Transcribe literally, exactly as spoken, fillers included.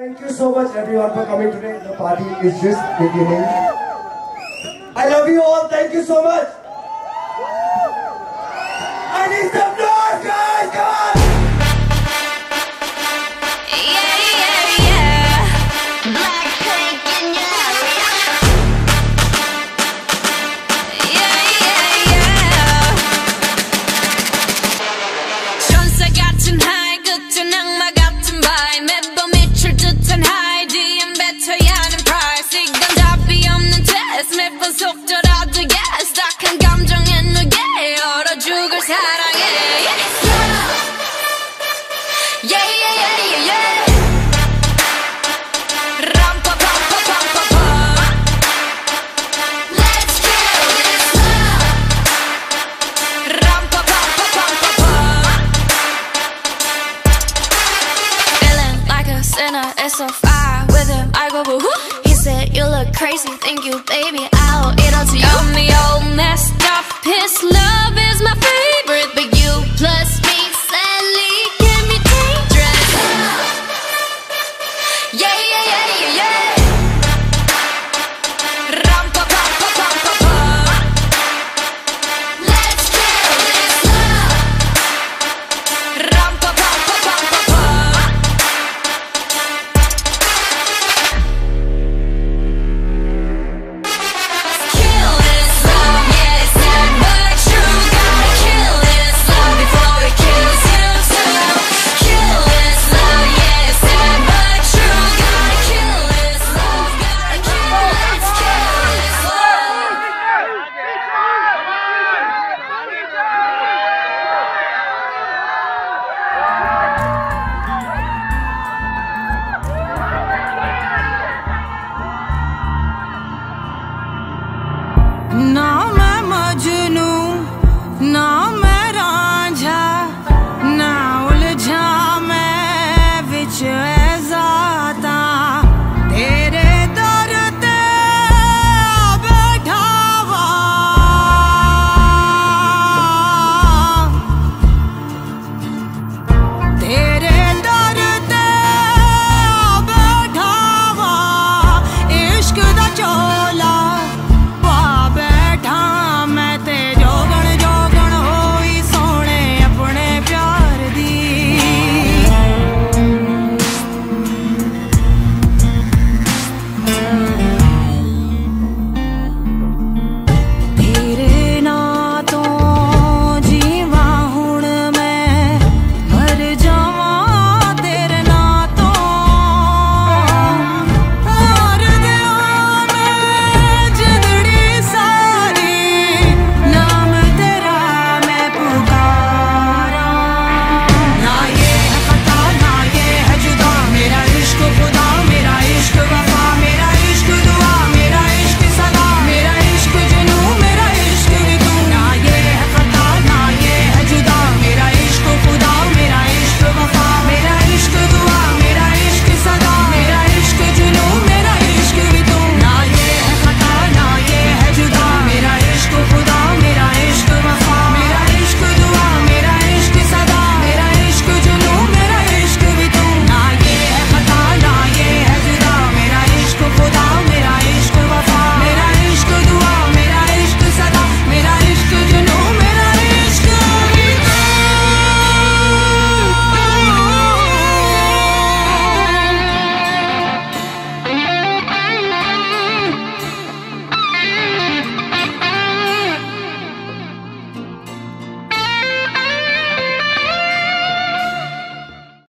Thank you so much everyone for coming today. The party is just beginning. I love you all. Thank you so much. I need some noise, guys. Come on. Yeah, yeah, yeah. Black pink in your area. Yeah, yeah, yeah. 천사 같은 하이, 끝은 악마 같은 바이. 매번 미칠 듯한 하이, 뒤엔 뱉어야 하는 price. 이건 답이 없는 test. 매번 속더라도 yes. 딱한 감정에 누게 얼어 죽을 사람.